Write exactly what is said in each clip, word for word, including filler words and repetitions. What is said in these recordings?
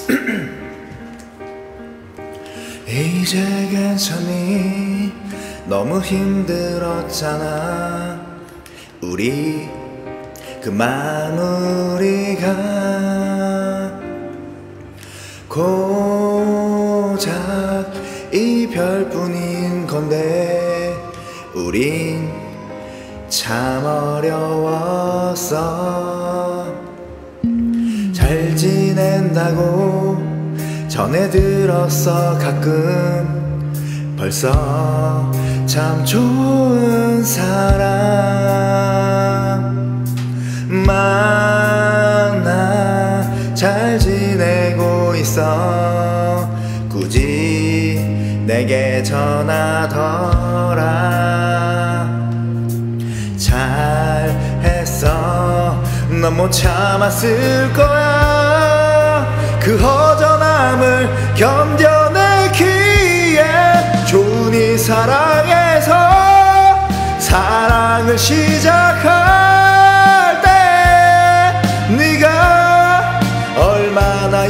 이제 괜찮니? 너무 힘들었잖아. 우리 그 마무리가 고작 이별뿐인 건데 우린 참 어려웠어. 잘 지낸다고 전해 들었어. 가끔 벌써 참 좋은 사람 만나 잘 지내고 있어. 굳이 내게 전하더라. 잘했어. 넌 못 참았을 거야. 그 허전함을 견뎌내기에 좋으니 사랑해서 사랑을 시작할 때 네가 얼마나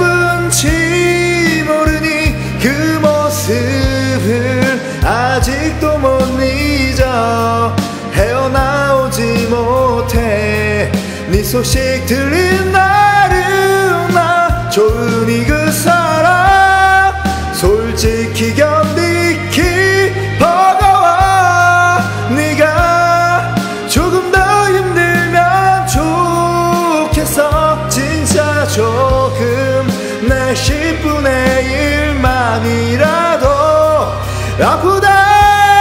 예쁜지 모르니 그 모습을 아직도 못 잊어. 헤어나오지 못해 네 소식 들린 날은 나 좋으니 그 사랑 솔직히 견디기 버거워. 네가 조금 더 힘들면 좋겠어. 진짜 조금 내 십분의 일만이라도 아프다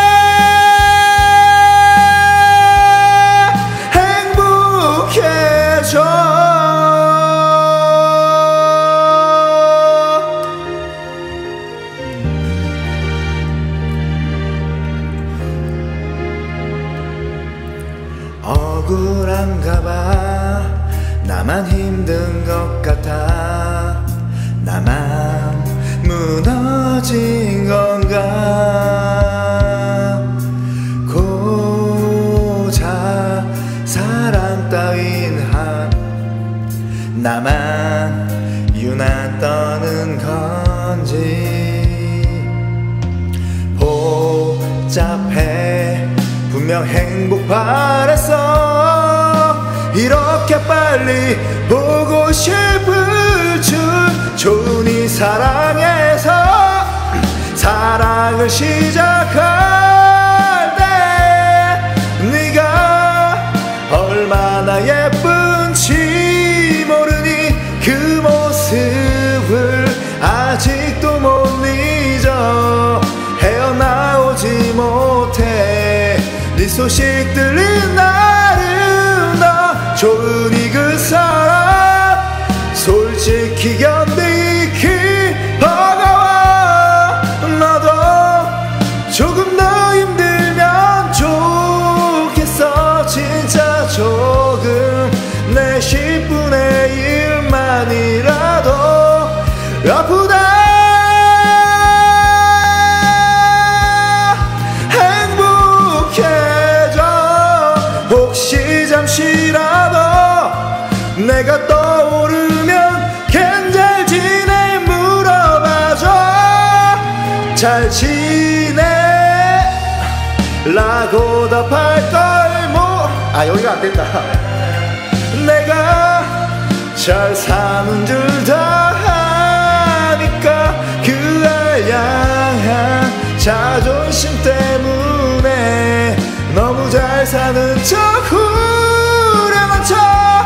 억울한가봐. 나만 힘든 것 같아. 나만 무너진 건가. 고작 사랑 따윈 한 나만 유난 떠는 건지. 복잡해. 분명 행복 바랬어. 이렇게 빨리 보고 싶을 줄. 좋으니 사랑해서 사랑을 시작할 때 네가 얼마나 예쁜지 모르니 그 모습을 아직도 못 잊어. 헤어나오지 못해 네 소식 들린 날은 나 좋으니 그 사랑 솔직히 견디기 버거워. 너도 조금 더 힘들면 좋겠어. 진짜 조금 내 십분의 일만이라도 아프다 내가 떠오르면 괜잘 지내 물어봐줘. 잘 지내 라고 답할걸 뭐. 아 여기가 안된다. 내가 잘 사는 줄 다 아니까 그날 향한 자존심 때문에 너무 잘 사는 척 후련한 척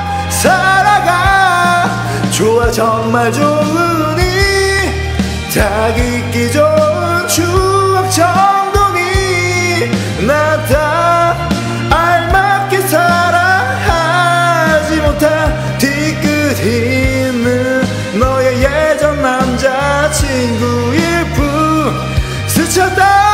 살아가. 좋아 정말 좋으니 다 잊기 좋은 추억 정도니 나 다 알맞게 사랑하지 못한 뒤끝 있는 너의 예전 남자친구일 뿐. 스쳤다